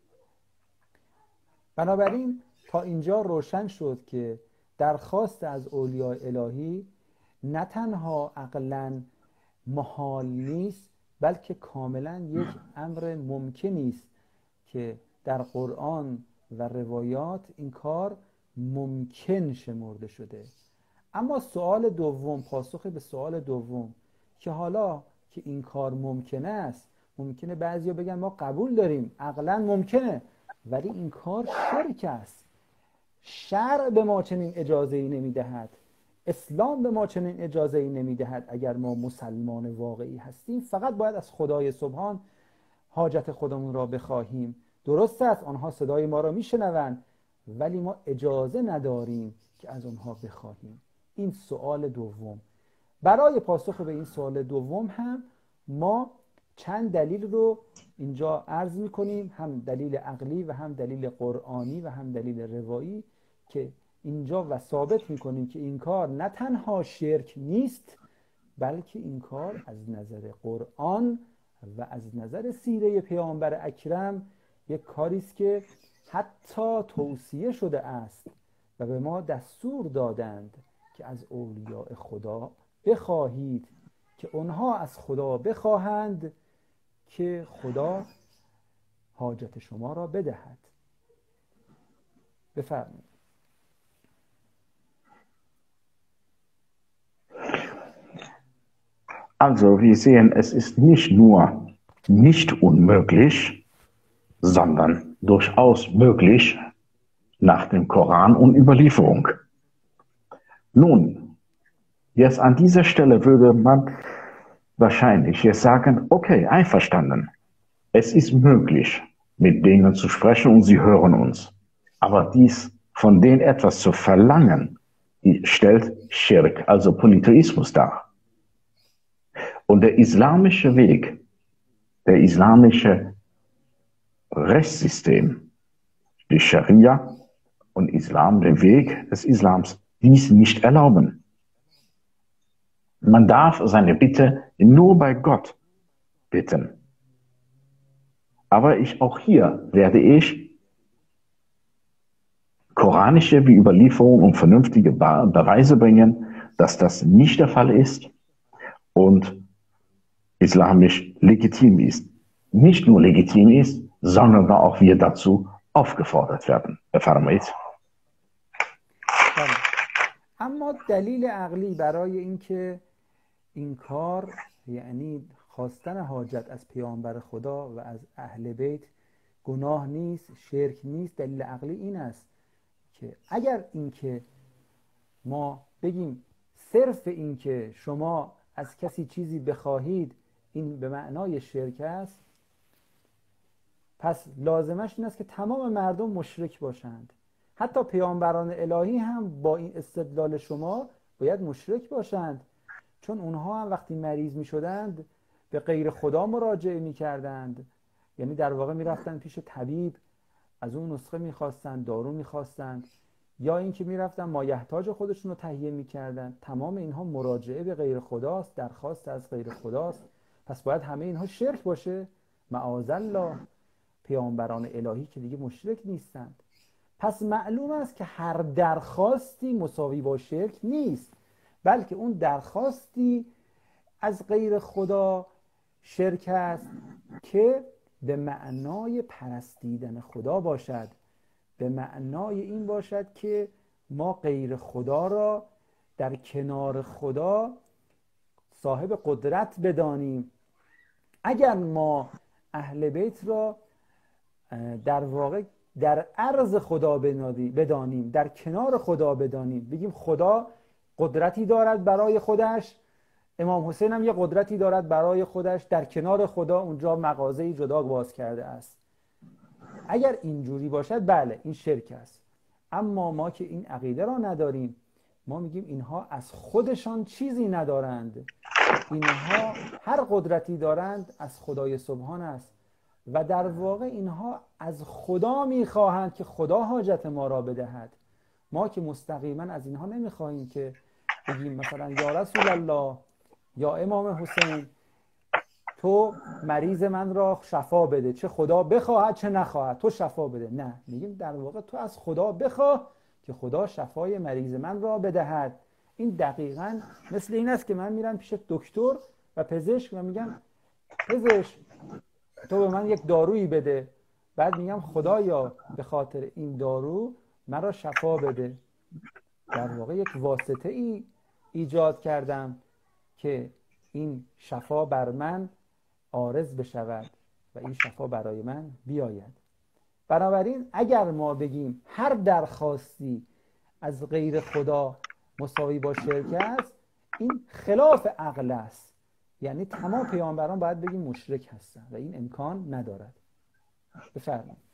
بنابراین تا اینجا روشن شد که درخواست از اولیاء الهی نه تنها عقلاً محال نیست بلکه کاملا یک امر ممکنی است که در قرآن و روایات این کار ممکن شمرده شده. اما سوال دوم، پاسخ به سوال دوم که حالا که این کار ممکن است، ممکنه بعضیا بگن ما قبول داریم عقلا ممکنه، ولی این کار شرک است. شرع به ما چنین اجازه‌ای نمیدهد، اسلام به ما چنین اجازه‌ای نمیدهد. اگر ما مسلمان واقعی هستیم فقط باید از خدای سبحان حاجت خودمون را بخواهیم. درست است آنها صدای ما را میشنوند، ولی ما اجازه نداریم که از آنها بخواهیم. این سوال دوم. برای پاسخ به این سوال دوم هم ما چند دلیل رو اینجا عرض میکنیم، هم دلیل عقلی و هم دلیل قرآنی و هم دلیل روایی، که اینجا و ثابت میکنیم که این کار نه تنها شرک نیست بلکه این کار از نظر قرآن و از نظر سیره پیامبر اکرم یک کاری است که حتی توصیه شده است و به ما دستور دادند که از اولیاء خدا بخواهید که اونها از خدا بخواهند که خدا حاجت شما را بدهد. بفرمایید. Also wir sehen, es ist nicht nur nicht unmöglich, sondern durchaus möglich nach dem Koran und Überlieferung. Nun, jetzt an dieser Stelle würde man wahrscheinlich jetzt sagen, okay, einverstanden. Es ist möglich, mit denen zu sprechen und sie hören uns. Aber dies von denen etwas zu verlangen, stellt Schirk, also Polytheismus dar. Und der islamische Weg, der islamische Rechtssystem, die Scharia und Islam, den Weg des Islams, dies nicht erlauben. Man darf seine Bitte nur bei Gott bitten. Aber ich, auch hier werde ich koranische wie Überlieferung und vernünftige Beweise bringen, dass das nicht der Fall ist und islamisch legitim ist. Nicht nur legitim ist, sondern auch wir dazu aufgefordert werden. بفرمایید. اما دلیل عقلی برای اینکه این کار یعنی خواستن حاجت از پیامبر خدا و از اهل بیت گناه نیست، شرک نیست، دلیل عقلی این است که اگر اینکه ما بگیم صرف اینکه شما از کسی چیزی بخواهید این به معنای شرک است، پس لازمش این است که تمام مردم مشرک باشند. حتی پیامبران الهی هم با این استدلال شما باید مشرک باشند، چون اونها هم وقتی مریض می شدند به غیر خدا مراجعه می کردند، یعنی در واقع می رفتن پیش طبیب، از اون نسخه می خواستند، دارو می خواستند، یا اینکه می رفتن مایحتاج خودشون رو تهیه می کردند. تمام اینها مراجعه به غیر خداست، درخواست از غیر خداست. پس باید همه اینها شرک باشه؟ معاذالله. پیامبران الهی که دیگه مشرک نیستند. پس معلوم است که هر درخواستی مساوی با شرک نیست، بلکه اون درخواستی از غیر خدا شرک است که به معنای پرستیدن خدا باشد، به معنای این باشد که ما غیر خدا را در کنار خدا صاحب قدرت بدانیم. اگر ما اهل بیت را در واقع در عرض خدا بدانیم، در کنار خدا بدانیم، بگیم خدا قدرتی دارد برای خودش، امام حسین هم یه قدرتی دارد برای خودش، در کنار خدا اونجا مغازه‌ای جدا باز کرده است. اگر اینجوری باشد بله این شرک است. اما ما که این عقیده را نداریم، ما میگیم اینها از خودشان چیزی ندارند، اینها هر قدرتی دارند از خدای سبحان است و در واقع اینها از خدا میخواهند که خدا حاجت ما را بدهد. ما که مستقیما از اینها نمیخواهیم که بگیم مثلا یا رسول الله یا امام حسین تو مریض من را شفا بده، چه خدا بخواهد چه نخواهد تو شفا بده. نه، میگیم در واقع تو از خدا بخواه که خدا شفای مریض من را بدهد. این دقیقاً مثل این است که من میرم پیش دکتر و پزشک و میگم پزشک تو به من یک دارویی بده، بعد میگم خدایا به خاطر این دارو مرا شفا بده. در واقع یک واسطه ای ایجاد کردم که این شفا بر من عارض بشود و این شفا برای من بیاید. بنابراین اگر ما بگیم هر درخواستی از غیر خدا مساوی با شرک است، این خلاف عقل است. یعنی تمام پیامبران باید بگیم مشرک هستند و این امکان ندارد. بفرمایید.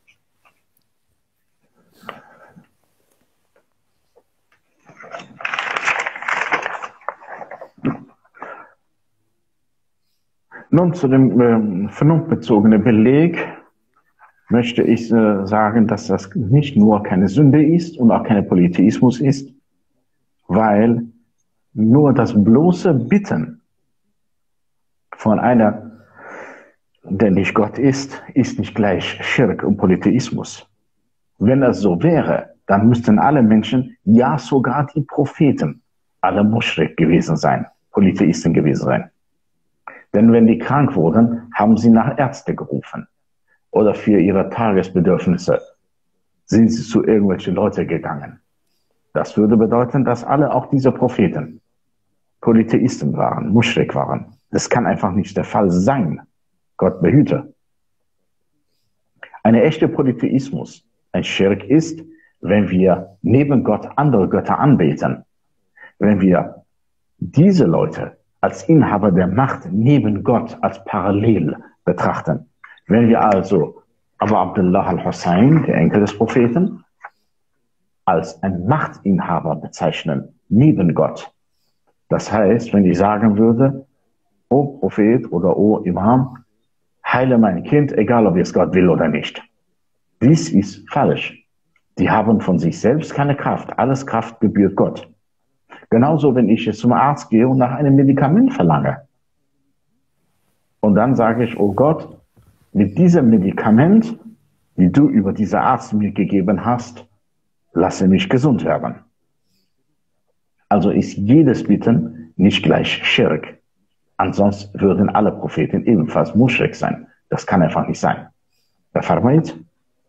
Nun zu dem äh, vernunftbezogenen Beleg möchte ich äh, sagen, dass das nicht nur keine Sünde ist und auch kein Polytheismus ist, weil nur das bloße Bitten von einer, der nicht Gott ist, ist nicht gleich Schirk und Polytheismus. Wenn das so wäre, dann müssten alle Menschen, ja sogar die Propheten, alle Muschrik gewesen sein, Polytheisten gewesen sein. Denn wenn die krank wurden, haben sie nach Ärzte gerufen. Oder für ihre Tagesbedürfnisse sind sie zu irgendwelchen Leuten gegangen. Das würde bedeuten, dass alle, auch diese Propheten, Polytheisten waren, Muschrik waren. Das kann einfach nicht der Fall sein. Gott behüte. Ein echter Polytheismus, ein Schirk ist, wenn wir neben Gott andere Götter anbeten. Wenn wir diese Leute als Inhaber der Macht neben Gott als parallel betrachten. Wenn wir also Abu Abdullah al-Hussein, der Enkel des Propheten, als ein Machtinhaber bezeichnen, neben Gott. Das heißt, wenn ich sagen würde, O Prophet oder O Imam, heile mein Kind, egal ob es Gott will oder nicht. Dies ist falsch. Die haben von sich selbst keine Kraft. Alles Kraft gebührt Gott. Genauso, wenn ich jetzt zum Arzt gehe und nach einem Medikament verlange. Und dann sage ich, oh Gott, mit diesem Medikament, die du über diesen Arzt mir gegeben hast, lasse mich gesund werden. Also ist jedes Bitten nicht gleich Schirk. Ansonsten würden alle Propheten ebenfalls Muschrik sein. Das kann einfach nicht sein. بفرمایید.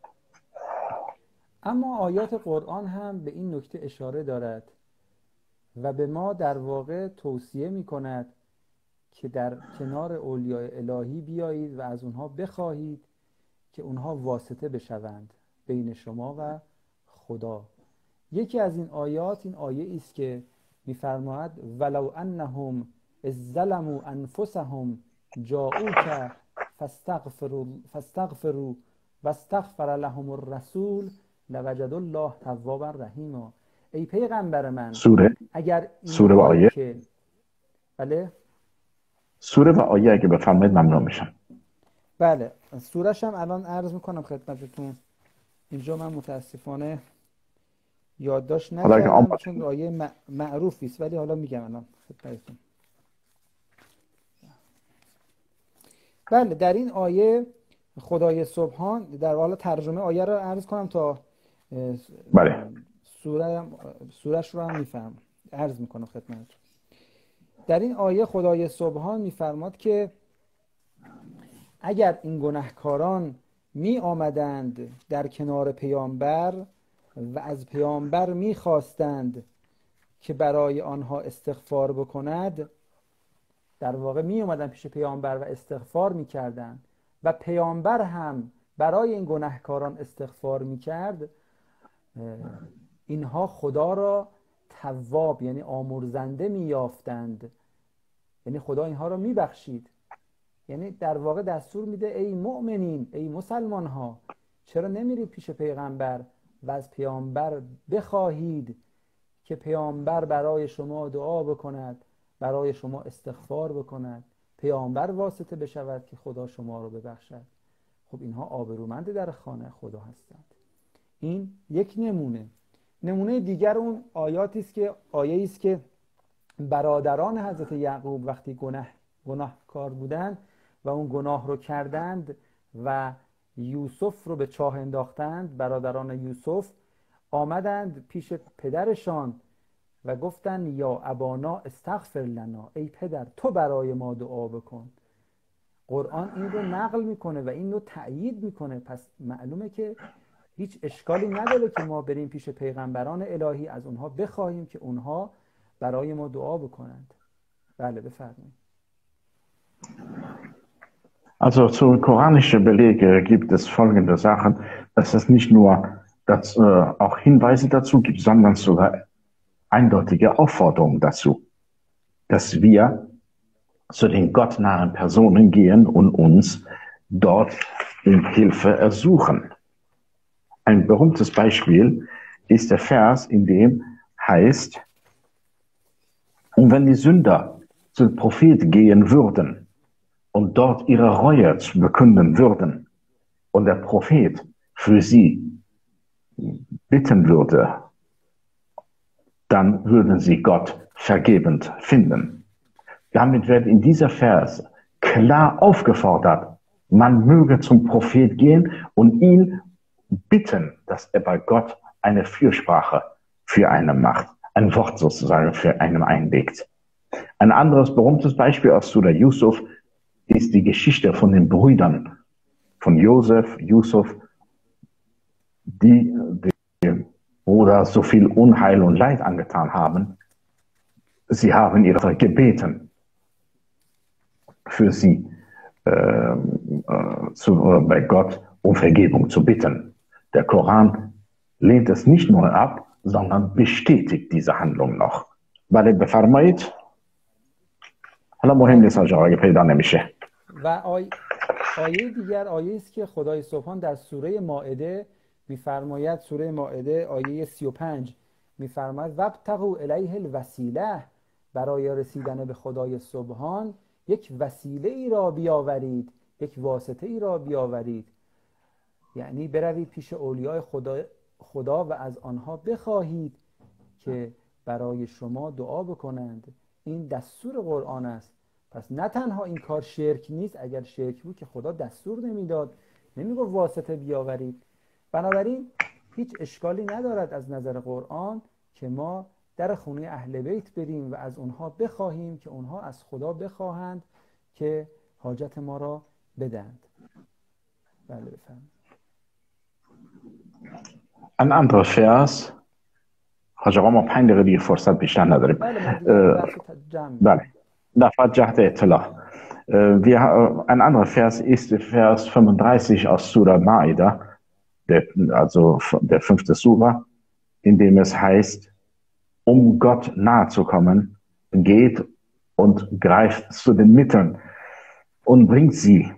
اما آیات قرآن هم به این نکته اشاره دارد و به ما در واقع توصیه می کند که در کنار اولیاء الهی بیایید و از اونها بخواهید که اونها واسطه بشوند بین شما و خدا. یکی از این آیات این آیه است که می‌فرماید ولو انهم اذ ظلموا انفسهم جاءوک فاستغفروا فاستغفروا واستغفر لهم الرسول لوجدوا الله توابا رحیما. ای پیغمبر من، سوره اگر سوره و آیه که بله سوره و آیه اگه بفرمایید ممنون میشم. بله سوره‌ش هم الان عرض میکنم خدمتتون. اینجا من متاسفانه یادداشت نکردم چون آیه معروفی است، ولی حالا میگم الان خدمتتون. بله در این آیه خدای سبحان، در حالا ترجمه آیه رو عرض کنم تا بله سوره سوره‌اش رو هم میفهم عرض میکنم خدمتتون. در این آیه خدای سبحان میفرماد که اگر این گناهکاران می آمدند در کنار پیامبر و از پیامبر می خواستند که برای آنها استغفار بکند، در واقع می آمدند پیش پیامبر و استغفار می کردند و پیامبر هم برای این گناهکاران استغفار می کرد، اینها خدا را تواب یعنی آمرزنده می یافتند، یعنی خدا اینها را می بخشید. یعنی در واقع دستور میده ای مؤمنین، ای مسلمان ها، چرا نمیرید پیش پیغمبر و از پیامبر بخواهید که پیامبر برای شما دعا بکند، برای شما استغفار بکند، پیامبر واسطه بشود که خدا شما رو ببخشد. خب اینها آبرومند در خانه خدا هستند. این یک نمونه. نمونه دیگر اون آیاتی است که آیه است که برادران حضرت یعقوب وقتی گناه گناهکار بودند و اون گناه رو کردند و یوسف رو به چاه انداختند، برادران یوسف آمدند پیش پدرشان و گفتند یا ابانا استغفر لنا، ای پدر تو برای ما دعا بکن. قرآن این رو نقل میکنه و این رو تأیید میکنه. پس معلومه که هیچ اشکالی نداره که ما بریم پیش پیغمبران الهی از اونها بخواهیم که اونها برای ما دعا بکنند. بله بفرمایید. Also zu koranischen Belege gibt es folgende Sachen, dass es nicht nur das, äh, auch Hinweise dazu gibt, sondern sogar eindeutige Aufforderungen dazu, dass wir zu den gottnahen Personen gehen und uns dort um Hilfe ersuchen. Ein berühmtes Beispiel ist der Vers, in dem heißt, und wenn die Sünder zum Prophet gehen würden und dort ihre Reue zu bekünden würden und der Prophet für sie bitten würde, dann würden sie Gott vergebend finden. Damit wird in dieser Vers klar aufgefordert, man möge zum Prophet gehen und ihn bitten, dass er bei Gott eine Fürsprache für einen macht, ein Wort sozusagen für einen einlegt. Ein anderes berühmtes Beispiel aus Surah Yusuf ist die Geschichte von den Brüdern von Josef, Yusuf, die dem Bruder so viel Unheil und Leid angetan haben. Sie haben ihre gebeten. für sie äh, äh, zu, äh, bei Gott um Vergebung zu bitten. Der Koran lehnt es nicht nur ab, sondern bestätigt diese Handlung noch. بله بفرمایید. حالا مهم نیست آجا اگه پیدا نمیشه. و آی... آیه دیگر آیه است که خدای سبحان در سوره مائده می‌فرماید، سوره مائده آیه سی و پنج می‌فرماید وابتغوا الیه الوسیله، برای رسیدن به خدای سبحان یک وسیله ای را بیاورید، یک واسطه ای را بیاورید. یعنی بروید پیش اولیای خدا خدا و از آنها بخواهید که برای شما دعا بکنند. این دستور قرآن است. پس نه تنها این کار شرک نیست، اگر شرک بود که خدا دستور نمیداد، نمیگفت واسطه بیاورید. بنابراین هیچ اشکالی ندارد از نظر قرآن که ما در خونه اهل بیت بریم و از اونها بخواهیم که اونها از خدا بخواهند که حاجت ما را بدهند. بله بفرمایید. Ein anderer Vers. حاج آقا ما پنج دقیقه دیگه فرصت بیشتر نداریم. بله. دفعت جهت اطلاع. Wir, ein anderer Vers ist Vers fünfunddreißig aus Surah Ma'idah, der, also der fünfte Surah, in dem es heißt, um Gott nahe zu kommen, geht und greift zu den Mitteln und bringt sie,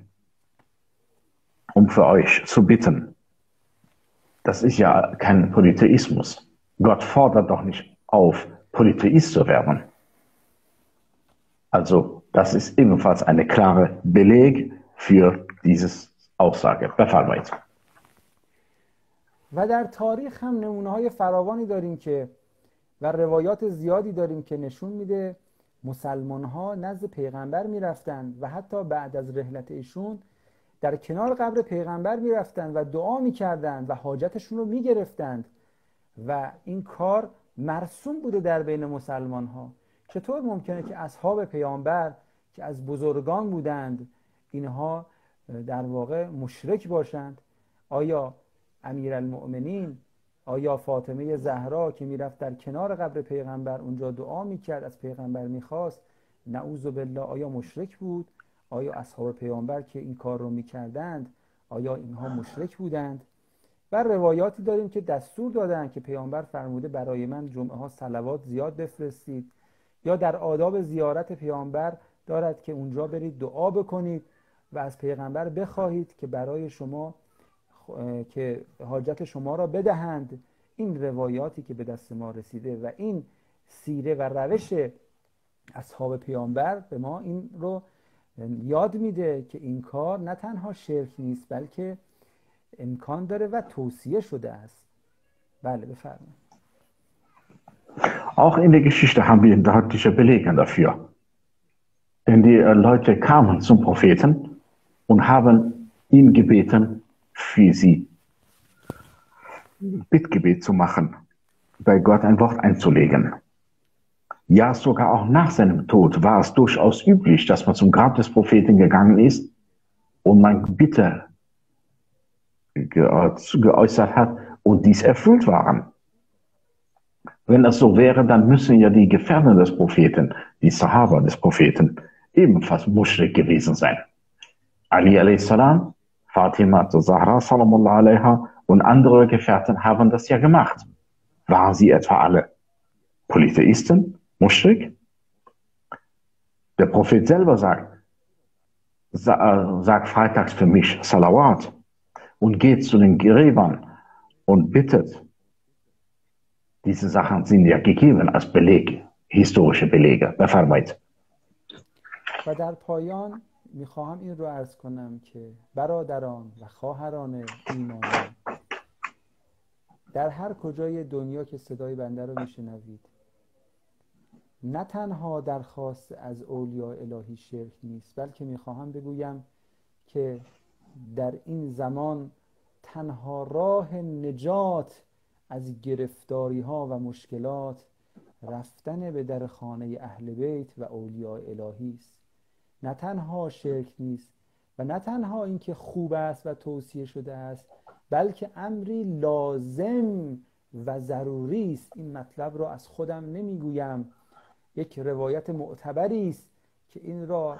um für euch zu bitten. Das ist ja kein Polytheismus. Gott fordert doch nicht auf, Polytheist zu werden. Also, das ist ebenfalls eine klare Beleg für dieses Aussage. بفرمایید. و در تاریخ هم نمونه‌های فراوانی داریم که و روایات زیادی داریم که نشون میده مسلمان‌ها نزد پیغمبر میرفتن و حتی بعد از رحلت ایشون در کنار قبر پیغمبر میرفتن و دعا میکردند و حاجتشون رو میگرفتند و این کار مرسوم بوده در بین مسلمان‌ها. چطور ممکنه که اصحاب پیامبر که از بزرگان بودند اینها در واقع مشرک باشند؟ آیا امیرالمؤمنین، آیا فاطمه زهرا که میرفت در کنار قبر پیغمبر اونجا دعا میکرد، از پیغمبر میخواست، نعوذ بالله، آیا مشرک بود؟ آیا اصحاب پیامبر که این کار رو میکردند آیا اینها مشرک بودند؟ و روایاتی داریم که دستور دادن که پیامبر فرموده برای من جمعه ها صلوات زیاد بفرستید، یا در آداب زیارت پیامبر دارد که اونجا برید دعا بکنید و از پیغمبر بخواهید که برای شما که حاجت شما را بدهند. این روایاتی که به دست ما رسیده و این سیره و روش اصحاب پیامبر به ما این رو یاد میده که این کار نه تنها شرک نیست بلکه امکان داره و توصیه شده است. بله بفرمایید. Auch in der Geschichte haben wir deutliche Belege dafür. Denn die Leute kamen zum Propheten und haben ihn gebeten, für sie Bittgebet zu machen, bei Gott ein Wort einzulegen. Ja, sogar auch nach seinem Tod war es durchaus üblich, dass man zum Grab des Propheten gegangen ist und man Bitte geäußert hat und dies erfüllt waren. Wenn das so wäre, dann müssen ja die Gefährten des Propheten, die Sahaba des Propheten, ebenfalls Muschrik gewesen sein. Ali a.s., Fatima Zahra sallallahu alaiha und andere Gefährten haben das ja gemacht. Waren sie etwa alle Polytheisten, Muschrik? Der Prophet selber sagt, sagt freitags für mich Salawat und geht zu den Gräbern und bittet. Diese Sachen sind ja gegeben als Beleg, historische Belege. بفرمایید. و در پایان میخواهم این رو عرض کنم که برادران و خواهران ایمانی، در هر کجای دنیا که صدای بنده رو میشنوید، نه تنها درخواست از اولیاء الهی شرک نیست، بلکه میخواهم بگویم که در این زمان تنها راه نجات از گرفتاری ها و مشکلات رفتن به در خانه اهل بیت و اولیاء الهی است. نه تنها شرک نیست و نه تنها اینکه خوب است و توصیه شده است، بلکه امری لازم و ضروری است. این مطلب را از خودم نمیگویم، یک روایت معتبری است که این را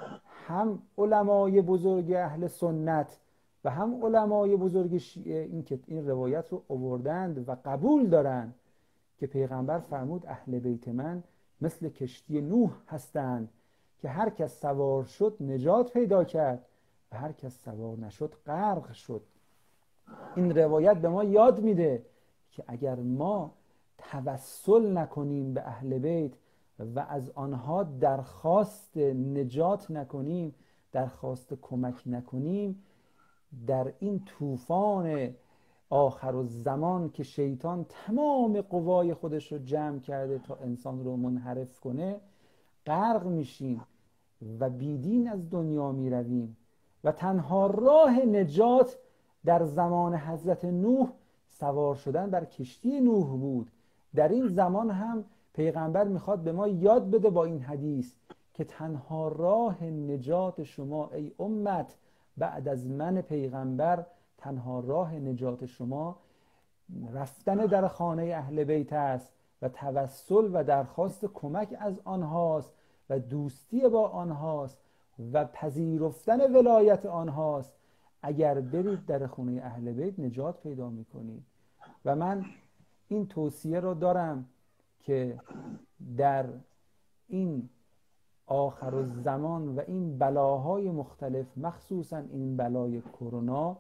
هم علمای بزرگ اهل سنت و هم علمای بزرگ شیعه این که این روایت رو آوردند و قبول دارند که پیغمبر فرمود اهل بیت من مثل کشتی نوح هستند که هر کس سوار شد نجات پیدا کرد و هر کس سوار نشد غرق شد. این روایت به ما یاد میده که اگر ما توسل نکنیم به اهل بیت و از آنها درخواست نجات نکنیم، درخواست کمک نکنیم، در این طوفان آخر الزمان که شیطان تمام قوای خودش رو جمع کرده تا انسان رو منحرف کنه غرق میشیم و بیدین از دنیا میرویم. و تنها راه نجات در زمان حضرت نوح سوار شدن بر کشتی نوح بود. در این زمان هم پیغمبر میخواد به ما یاد بده با این حدیث که تنها راه نجات شما ای امت بعد از من پیغمبر، تنها راه نجات شما رفتن در خانه اهل بیت است و توسل و درخواست کمک از آنهاست و دوستی با آنهاست و پذیرفتن ولایت آنهاست. اگر برید در خانه اهل بیت نجات پیدا میکنید. و من این توصیه رو دارم که در این آخر الزمان و این بلاهای مختلف، مخصوصا این بلای کرونا،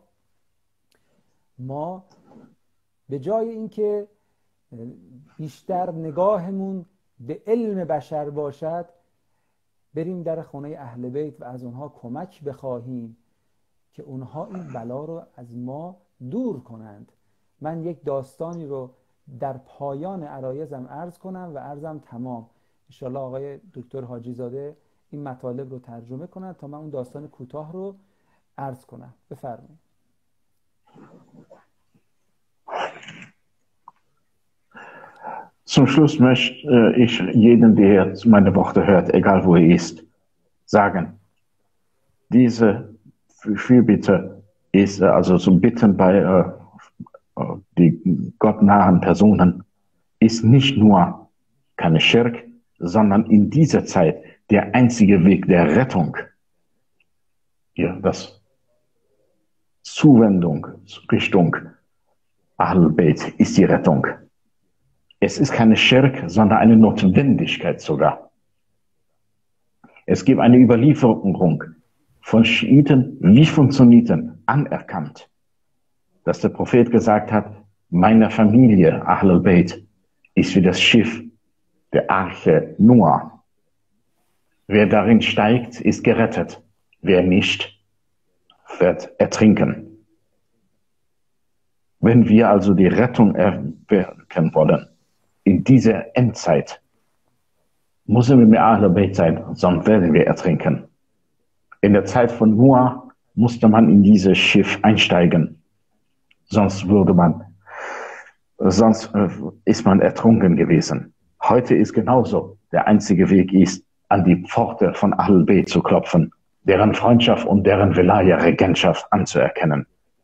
ما به جای اینکه بیشتر نگاهمون به علم بشر باشد بریم در خانه اهل بیت و از اونها کمک بخواهیم که اونها این بلا رو از ما دور کنند. من یک داستانی رو در پایان عرایزم عرض کنم و عرضم تمام. انشاءالله آقای دکتر حاجی زاده این مطالب رو ترجمه کنند تا من اون داستان کوتاه رو عرض کنم. بفرمایید. Zum Schluss möchte ich jedem, der meine Worte hört, egal wo er ist, sagen, diese Fürbitte ist also zum Bitten bei äh, die gottnahen Personen ist nicht nur keine Schirk, sondern in dieser Zeit der einzige Weg der Rettung. Ja, das Zuwendung Richtung Ahlul Bayt ist die Rettung. Es ist keine Schirk, sondern eine Notwendigkeit sogar. Es gibt eine Überlieferung von Schiiten wie von Sunniten anerkannt, dass der Prophet gesagt hat, meine Familie Ahlul Bayt ist wie das Schiff der Arche Noah. Wer darin steigt, ist gerettet. Wer nicht, wird ertrinken. Wenn wir also die Rettung erwirken wollen, in dieser Endzeit, müssen wir mit Ahlul Bayt sein, sonst werden wir ertrinken. In der Zeit von Noah musste man in dieses Schiff einsteigen, sonst würde man, sonst ist man ertrunken gewesen. Heute ist genauso. Der einzige Weg ist, an die Pforte von Ahlul Bayt zu klopfen, deren Freundschaft und deren Velaya, Regentschaft anzuerkennen.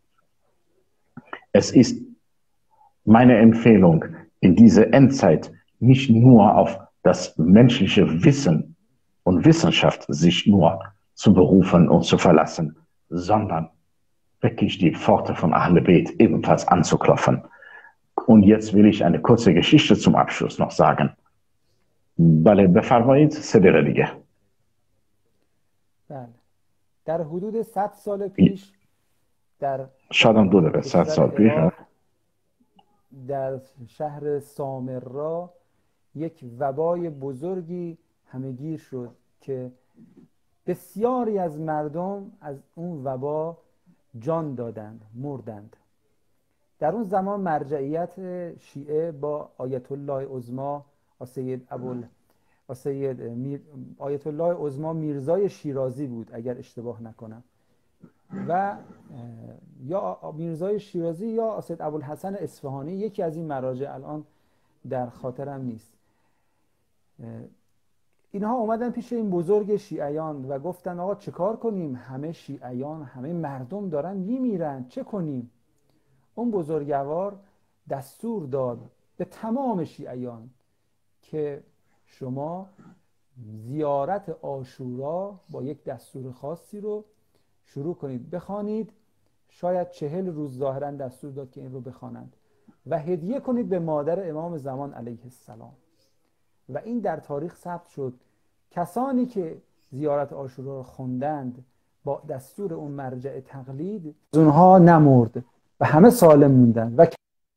Es ist meine Empfehlung, in dieser Endzeit nicht nur auf das menschliche Wissen und Wissenschaft sich nur zu berufen und zu verlassen, sondern wirklich die Pforte von Ahlul Bayt ebenfalls anzuklopfen. Und jetzt will ich eine kurze Geschichte zum Abschluss noch sagen. بله بفرمایید سه دقیقه دیگه. بله در حدود صد سال پیش در شادم دو دقیقه صد سال پیش در شهر سامرا یک وبای بزرگی همه‌گیر شد که بسیاری از مردم از اون وبا جان دادند، مردند. در اون زمان مرجعیت شیعه با آیت الله عظما سید ابو سید میر... آیت الله عظما میرزای شیرازی بود اگر اشتباه نکنم، و یا میرزای شیرازی یا سید ابوالحسن اصفهانی، یکی از این مراجع الان در خاطرم نیست. اینها اومدن پیش این بزرگ شیعیان و گفتن آقا چه کار کنیم؟ همه شیعیان، همه مردم دارن میمیرن، چه کنیم؟ اون بزرگوار دستور داد به تمام شیعیان که شما زیارت عاشورا با یک دستور خاصی رو شروع کنید بخوانید. شاید چهل روز ظاهرا دستور داد که این رو بخوانند و هدیه کنید به مادر امام زمان علیه السلام. و این در تاریخ ثبت شد. کسانی که زیارت عاشورا رو خوندند با دستور اون مرجع تقلید، اونها نمرد و همه سالم موندن و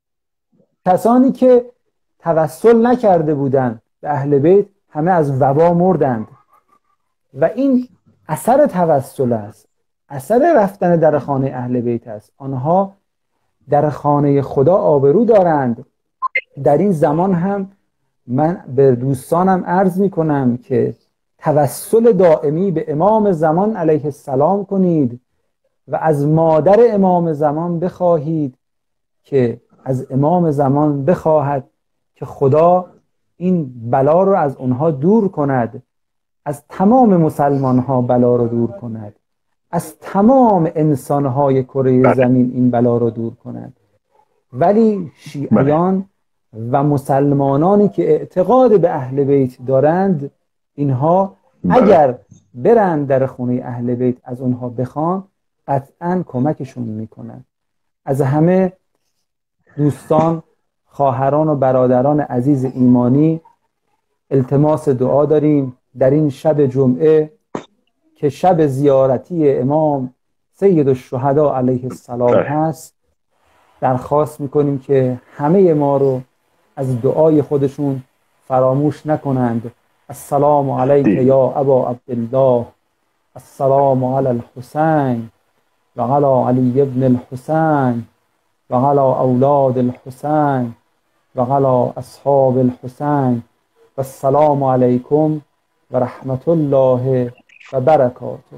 کسانی که توسل نکرده بودند به اهل بیت همه از وبا مردند. و این اثر توسل است، اثر رفتن در خانه اهل بیت است. آنها در خانه خدا آبرو دارند. در این زمان هم من به دوستانم عرض می کنم که توسل دائمی به امام زمان علیه السلام کنید و از مادر امام زمان بخواهید که از امام زمان بخواهد که خدا این بلا رو از اونها دور کند، از تمام مسلمان ها بلا رو دور کند، از تمام انسان های کره زمین این بلا رو دور کند. ولی شیعیان و مسلمانانی که اعتقاد به اهل بیت دارند، اینها اگر برند در خونه اهل بیت از اونها بخوان قطعا کمکشون میکنند. از همه دوستان، خواهران و برادران عزیز ایمانی التماس دعا داریم در این شب جمعه که شب زیارتی امام سید الشهدا علیه السلام هست. درخواست میکنیم که همه ما رو از دعای خودشون فراموش نکنند. السلام علیک یا ابا عبدالله، السلام علی الحسین و علی علی ابن الحسین و علی اولاد الحسین و علی اصحاب الحسین و السلام علیکم و رحمت الله و برکاته.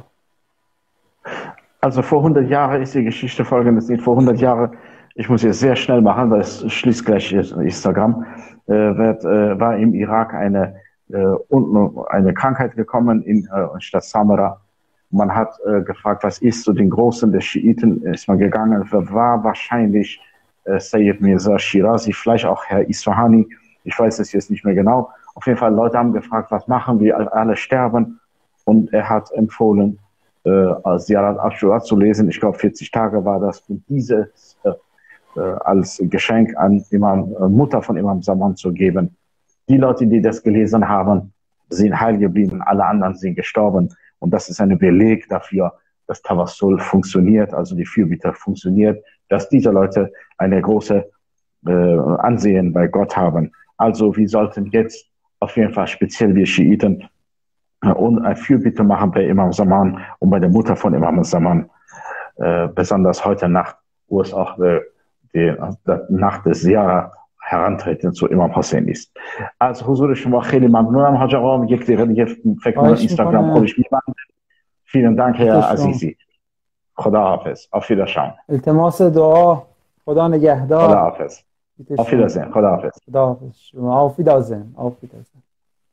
Also vor hundert Jahren ist die Geschichte folgendes nicht. Vor hundert Jahren, ich muss jetzt sehr schnell machen, weil es schließt gleich Instagram, äh, wird, äh, war im Irak eine, äh, eine Krankheit gekommen in äh, Stadt Samara. Man hat äh, gefragt, was ist zu den Großen der Schiiten, ist man gegangen, war wahrscheinlich äh, Sayyid Mirza Shirazi, vielleicht auch Herr Isfahani, ich weiß es jetzt nicht mehr genau. Auf jeden Fall, Leute haben gefragt, was machen wir, alle sterben. Und er hat empfohlen, äh, Ziyarat Ashura zu lesen. Ich glaube, vierzig Tage war das. Und dieses äh, äh, als Geschenk an Imam, äh, Mutter von Imam Zaman zu geben. Die Leute, die das gelesen haben, sind heil geblieben. Alle anderen sind gestorben. Und das ist ein Beleg dafür, dass Tawassul funktioniert, also die Fürbitte funktioniert, dass diese Leute eine große äh, Ansehen bei Gott haben. Also wir sollten jetzt auf jeden Fall speziell wir Schiiten und ein Fürbitte machen bei Imam Zaman und bei der Mutter von Imam Zaman, äh, besonders heute Nacht, wo es auch äh, die, die Nacht des Ziyara herantreten zu Imam Hussein ist. از حضور شما خیلی ممنونم حاج آقا. یک دقیقه دیگه فکر کنم اینستاگرام خودش میبنده. vielen Dank Herr عزیزی. خدا حافظ. auf Wiedersehen. التماس دعا. خدا نگهدار. خدا حافظ. auf Wiedersehen. خدا حافظ. خدا حافظ. auf Wiedersehen. auf Wiedersehen.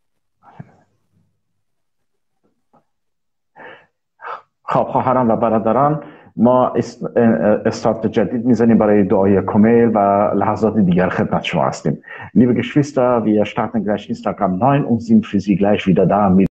خب خواهران و برادران، ما استارت جدید میزنیم برای دعای کمیل و لحظات دیگر خدمت شما هستیم. Liebe Geschwister, wir starten gleich Instagram neun und sind für Sie gleich wieder da mit